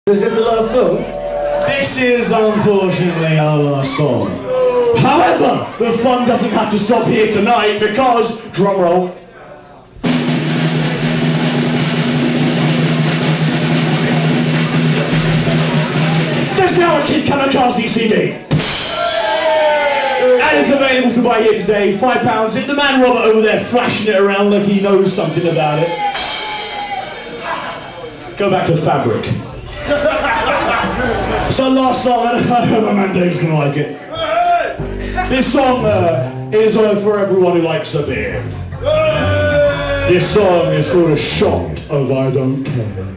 Is this the last song? This is unfortunately our last song. However, the fun doesn't have to stop here tonight because, drum roll, there's now a Kid Kamikaze CD. And it's available to buy here today, £5. If the man Robert over there flashing it around like he knows something about it. Go back to Fabric. So last song, I hope my man Dave's gonna like it. This song is for everyone who likes a beer. This song is called A Shot of I Don't Care.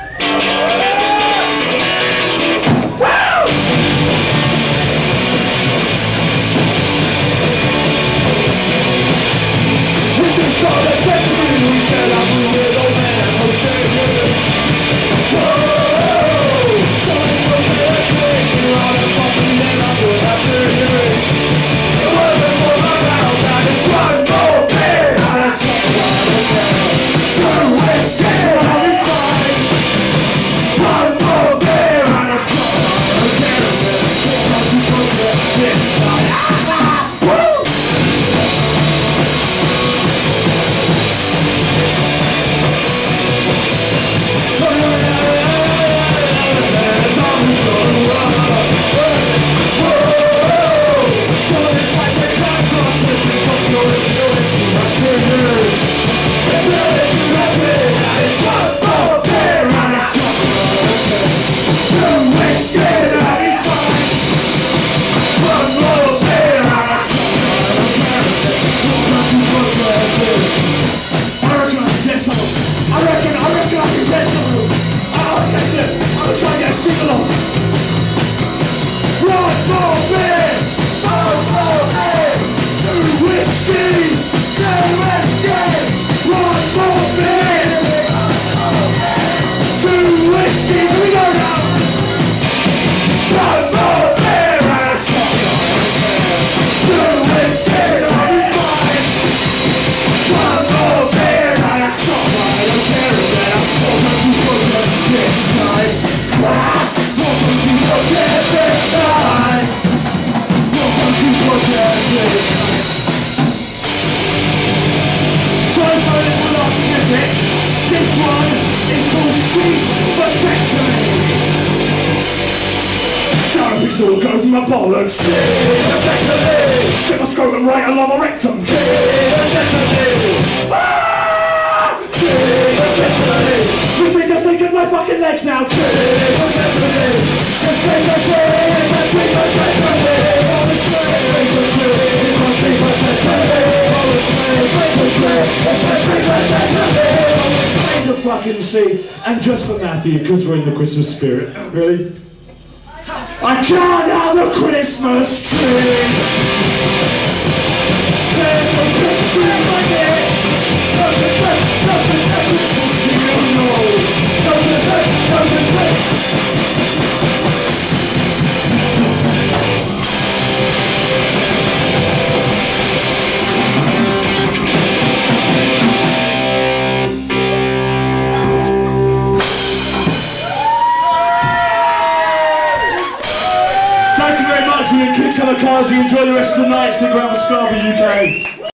This one is called vasectomy. Therapies all go from my bollocks. Vasectomy. Sit my scrotum right along my rectum. Vasectomy. Vasectomy. Literally just taking my fucking legs now. Vasectomy. To fucking see, and just for Matthew, because we're in the Christmas spirit. Really? I can't have a Christmas tree. There's no Christmas tree on my neck. Thank you very much, Kid Kamikaze. Enjoy the rest of the night. Stick around for Scarborough, UK.